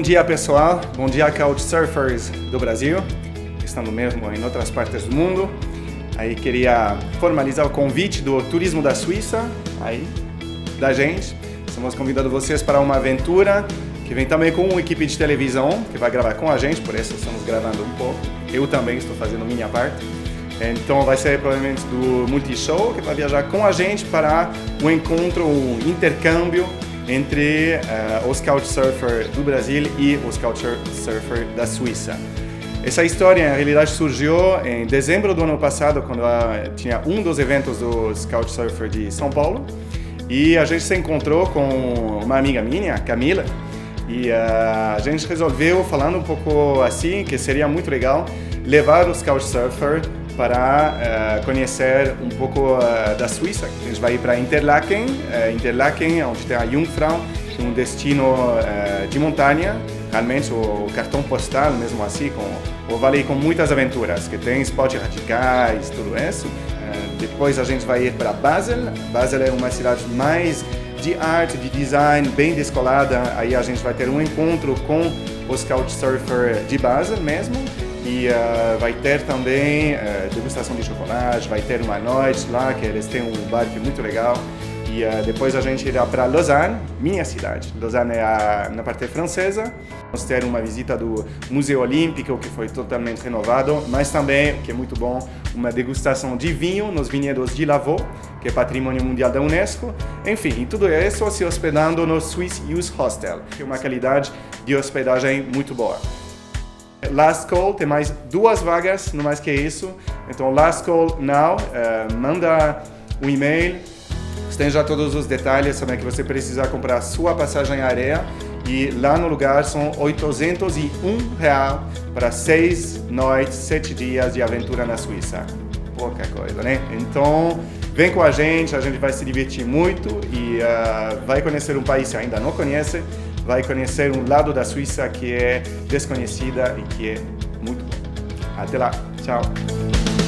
dia, pessoal. Bom dia, Couchsurfers do Brasil, estando mesmo em outras partes do mundo. Aí queria formalizar o convite do Turismo da Suíça, aí, da gente. Estamos convidando vocês para uma aventura que vem também com uma equipe de televisão que vai gravar com a gente, por isso estamos gravando um pouco. Eu também estou fazendo minha parte. Então vai ser provavelmente do Multishow, que vai viajar com a gente para um encontro, um intercâmbio entre os Couchsurfers do Brasil e os Couchsurfers da Suíça. Essa história, na realidade, surgiu em dezembro do ano passado, quando tinha um dos eventos dos Couchsurfers de São Paulo. E a gente se encontrou com uma amiga minha, Camila, e a gente resolveu, falando um pouco assim, que seria muito legal levar os Couchsurfers para conhecer um pouco da Suíça. A gente vai ir para Interlaken, onde tem a Jungfrau, um destino de montanha, realmente o cartão postal, mesmo assim, o vale com muitas aventuras, que tem esportes radicais, tudo isso. Depois a gente vai ir para Basel. Basel é uma cidade mais de arte, de design, bem descolada. Aí a gente vai ter um encontro com os Couchsurfers de Basel mesmo. E vai ter também degustação de chocolate, vai ter uma noite lá, que eles têm um bar que é muito legal. E depois a gente irá para Lausanne, minha cidade. Lausanne é na parte francesa. Vamos ter uma visita do Museu Olímpico, que foi totalmente renovado, mas também, que é muito bom, uma degustação de vinho nos vinhedos de Lavaux, que é Patrimônio Mundial da Unesco. Enfim, e tudo isso se hospedando no Swiss Youth Hostel, que é uma qualidade de hospedagem muito boa. Last Call, tem mais 2 vagas, não mais que isso. Então, Last Call Now, manda um e-mail, tem já todos os detalhes, também que você precisa comprar sua passagem aérea. E lá no lugar são R$801 para 6 noites, 7 dias de aventura na Suíça. Pouca coisa, né? Então, vem com a gente vai se divertir muito e vai conhecer um país que ainda não conhece. Vai conhecer um lado da Suíça que é desconhecida e que é muito bom. Até lá, tchau!